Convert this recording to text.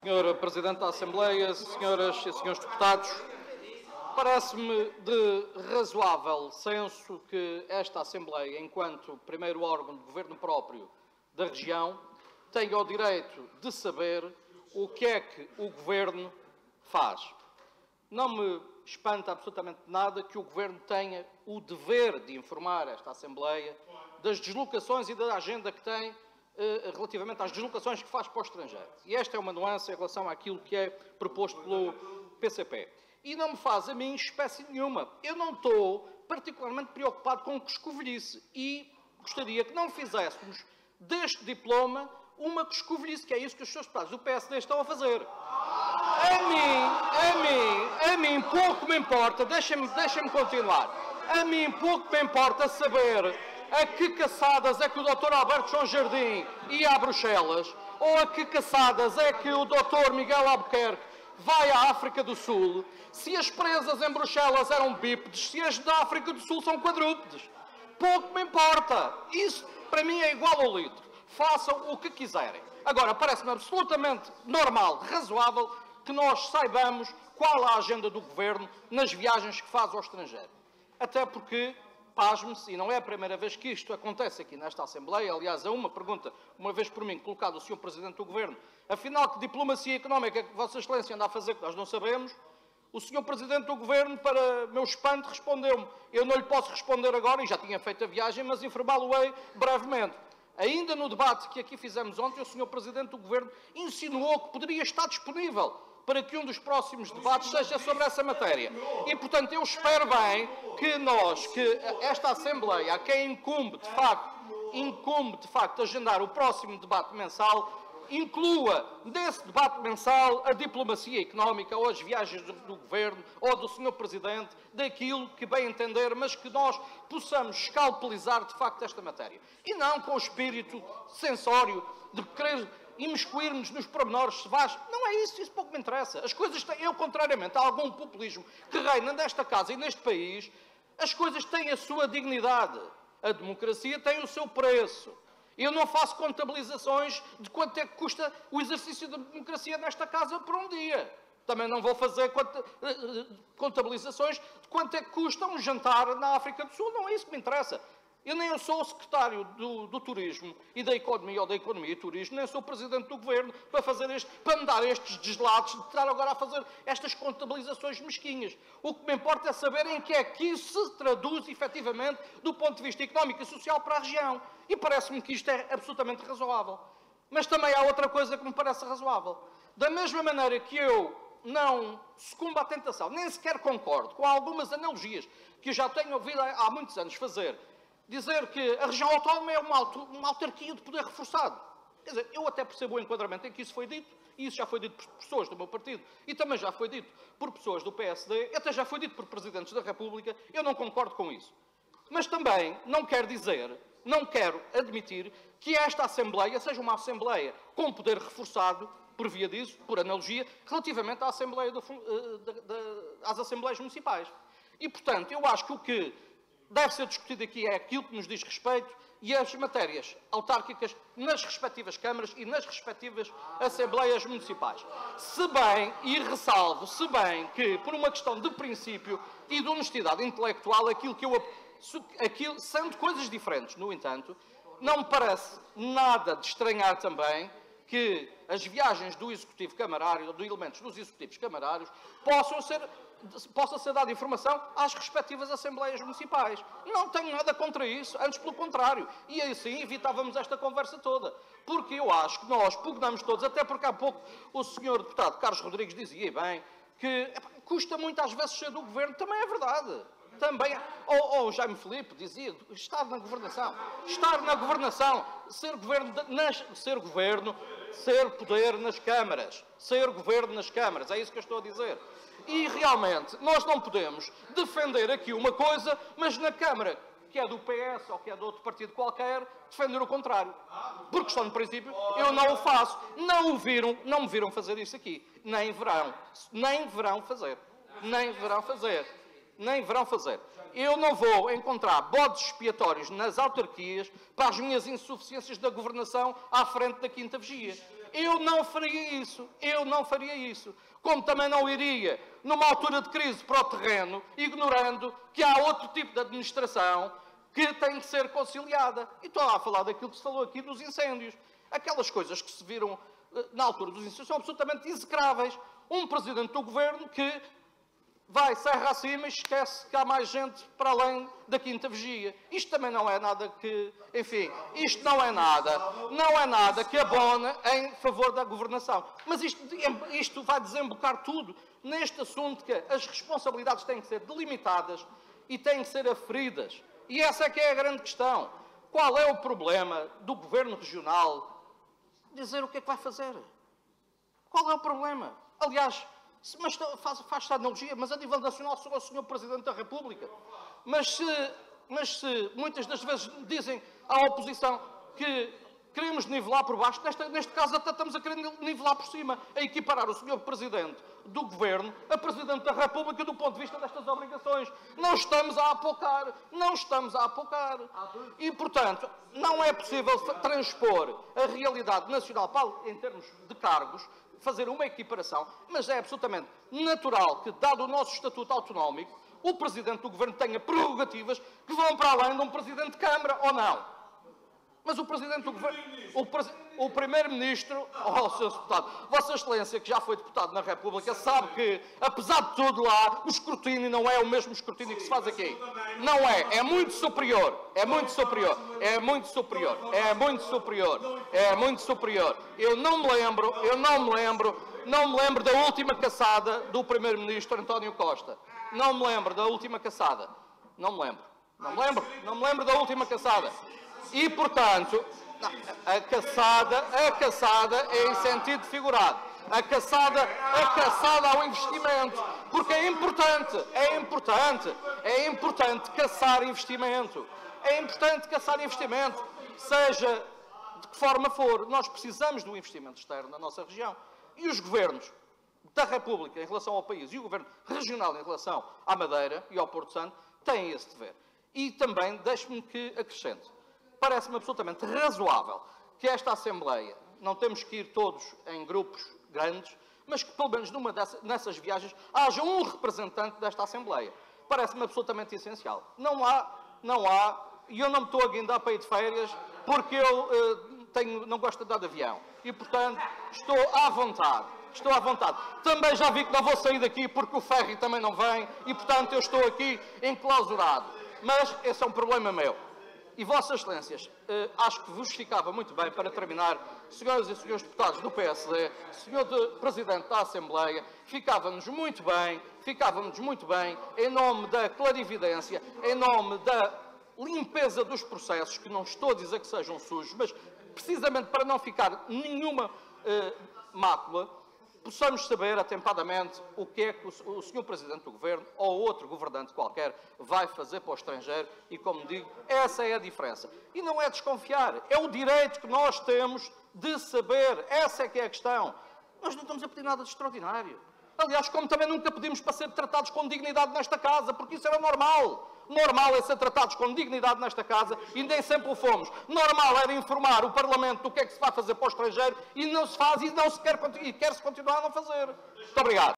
Senhora Presidente da Assembleia, senhoras e senhores deputados, parece-me de razoável senso que esta Assembleia, enquanto primeiro órgão de governo próprio da região, tenha o direito de saber o que é que o Governo faz. Não me espanta absolutamente nada que o Governo tenha o dever de informar esta Assembleia das deslocações e da agenda que tem relativamente às deslocações que faz para o estrangeiro. E esta é uma nuance em relação àquilo que é proposto pelo PCP. E não me faz a mim espécie nenhuma. Eu não estou particularmente preocupado com coscovilhice e gostaria que não fizéssemos deste diploma uma coscovilhice, que é isso que os seus deputados do PSD estão a fazer. A mim pouco me importa, deixem-me continuar. A mim pouco me importa saber a que caçadas é que o Dr. Alberto João Jardim ia a Bruxelas, ou a que caçadas é que o Dr. Miguel Albuquerque vai à África do Sul, se as presas em Bruxelas eram bípedes, se as da África do Sul são quadrúpedes. Pouco me importa. Isso, para mim, é igual ao litro. Façam o que quiserem. Agora, parece-me absolutamente normal, razoável, que nós saibamos qual a agenda do Governo nas viagens que faz ao estrangeiro. Até porque, pasme-se, e não é a primeira vez que isto acontece aqui nesta Assembleia, aliás, há uma pergunta, uma vez por mim, colocada ao Sr. Presidente do Governo, afinal, que diplomacia económica é que Vossa Excelência anda a fazer, que nós não sabemos. O Sr. Presidente do Governo, para meu espanto, respondeu-me: eu não lhe posso responder agora, e já tinha feito a viagem, mas informá-lo-ei brevemente. Ainda no debate que aqui fizemos ontem, o Sr. Presidente do Governo insinuou que poderia estar disponível para que um dos próximos debates seja sobre essa matéria. E, portanto, eu espero bem que esta Assembleia, a quem incumbe, de facto, agendar o próximo debate mensal, inclua desse debate mensal a diplomacia económica ou as viagens do Governo ou do Sr. Presidente, daquilo que bem entender, mas que nós possamos escalpelizar de facto esta matéria. E não com o espírito censório de querer imiscuirmos nos pormenores se vais. Não é isso pouco me interessa. As coisas têm, eu, contrariamente a algum populismo que reina nesta casa e neste país, as coisas têm a sua dignidade. A democracia tem o seu preço. Eu não faço contabilizações de quanto é que custa o exercício da democracia nesta casa por um dia. Também não vou fazer contabilizações de quanto é que custa um jantar na África do Sul. Não é isso que me interessa. Eu nem sou o secretário do Turismo e da Economia, ou da Economia e Turismo, nem sou o Presidente do Governo para me dar estes deslados de estar agora a fazer estas contabilizações mesquinhas. O que me importa é saber em que é que isso se traduz, efetivamente, do ponto de vista económico e social para a região. E parece-me que isto é absolutamente razoável. Mas também há outra coisa que me parece razoável. Da mesma maneira que eu não sucumbo à tentação, nem sequer concordo com algumas analogias que eu já tenho ouvido há muitos anos fazer, dizer que a região autónoma é uma autarquia de poder reforçado. Quer dizer, eu até percebo o enquadramento em que isso foi dito, e isso já foi dito por pessoas do meu partido, e também já foi dito por pessoas do PSD, e até já foi dito por presidentes da República. Eu não concordo com isso. Mas também não quero admitir que esta Assembleia seja uma Assembleia com poder reforçado, por via disso, por analogia, relativamente à Assembleia às Assembleias Municipais. E, portanto, eu acho que o que deve ser discutido aqui é aquilo que nos diz respeito e as matérias autárquicas nas respectivas câmaras e nas respectivas Assembleias Municipais. Se bem, e ressalvo, que, por uma questão de princípio e de honestidade intelectual, sendo coisas diferentes, no entanto, não me parece nada de estranhar também que as viagens do Executivo Camarário, ou de elementos dos Executivos Camarários, possa ser dada informação às respectivas Assembleias Municipais. Não tenho nada contra isso, antes pelo contrário. E assim evitávamos esta conversa toda. Porque eu acho que nós pugnamos todos, até porque há pouco o Sr. Deputado Carlos Rodrigues dizia bem que custa muito às vezes ser do Governo. Também é verdade. Também, ou Jaime Filipe dizia, estar na governação, ser poder nas câmaras, ser governo nas câmaras, é isso que eu estou a dizer. E realmente, nós não podemos defender aqui uma coisa, mas na Câmara, que é do PS ou que é de outro partido qualquer, defender o contrário. Por questão de princípio, eu não o faço. Não me viram fazer isso aqui. Nem verão fazer. Eu não vou encontrar bodes expiatórios nas autarquias para as minhas insuficiências da governação à frente da Quinta Vigia. Eu não faria isso. Eu não faria isso. Como também não iria, numa altura de crise, para o terreno, ignorando que há outro tipo de administração que tem que ser conciliada. E estou a falar daquilo que se falou aqui dos incêndios. Aquelas coisas que se viram na altura dos incêndios são absolutamente execráveis. Um presidente do governo que vai serra acima e esquece que há mais gente para além da quinta vigia. Isto também não é nada que... Enfim, isto não é nada que abona em favor da governação. Mas isto vai desembocar tudo neste assunto que as responsabilidades têm que ser delimitadas e têm que ser aferidas. E essa é que é a grande questão. Qual é o problema do governo regional dizer o que é que vai fazer? Qual é o problema? Aliás, mas faz-se a analogia, mas a nível nacional sou o Sr. Presidente da República. Mas se muitas das vezes dizem à oposição que queremos nivelar por baixo, neste caso até estamos a querer nivelar por cima, a equiparar o Sr. Presidente do Governo a Presidente da República do ponto de vista destas obrigações. Não estamos a apocar. Não estamos a apocar. E, portanto, não é possível transpor a realidade nacional em termos de cargos, fazer uma equiparação, mas é absolutamente natural que, dado o nosso estatuto autonómico, o Presidente do Governo tenha prerrogativas que vão para além de um Presidente de Câmara, ou não? Mas o Presidente do Governo, o Primeiro-Ministro, Sr. Deputado, Vossa Excelência, que já foi Deputado na República, sabe que, apesar de tudo lá, o escrutínio não é o mesmo escrutínio que se faz aqui. Não é. É muito superior. É muito superior. É muito superior. É muito superior. É muito superior. Eu não me lembro da última caçada do Primeiro-Ministro António Costa. Não me lembro da última caçada. Não me lembro da última caçada. E, portanto, a caçada é em sentido figurado. A caçada ao investimento. Porque é importante caçar investimento. É importante caçar investimento. Seja de que forma for, nós precisamos do investimento externo na nossa região. E os governos da República em relação ao país e o governo regional em relação à Madeira e ao Porto Santo têm esse dever. E também, deixe-me que acrescente, parece-me absolutamente razoável que esta Assembleia, não temos que ir todos em grupos grandes, mas que pelo menos nessas viagens haja um representante desta Assembleia. Parece-me absolutamente essencial. Não há, e eu não me estou a guindar para ir de férias, porque eu não gosto de andar de avião. E, portanto, estou à vontade. Também já vi que não vou sair daqui porque o ferry também não vem e, portanto, eu estou aqui enclausurado. Mas esse é um problema meu. E, Vossas Excelências, acho que vos ficava muito bem, para terminar, senhoras e senhores deputados do PSD, senhor Presidente da Assembleia, ficava-nos muito bem, em nome da clarividência, em nome da limpeza dos processos, que não estou a dizer que sejam sujos, mas precisamente para não ficar nenhuma mácula, possamos saber atempadamente o que é que o Sr. Presidente do Governo ou outro governante qualquer vai fazer para o estrangeiro e, como digo, essa é a diferença. E não é desconfiar, é o direito que nós temos de saber, essa é que é a questão. Nós não estamos a pedir nada de extraordinário. Aliás, como também nunca pedimos para ser tratados com dignidade nesta casa, porque isso era normal. Normal é ser tratados com dignidade nesta casa e nem sempre o fomos. Normal era informar o Parlamento do que é que se vai fazer para o estrangeiro e não se faz e não se quer, e quer-se continuar a não fazer. Muito obrigado.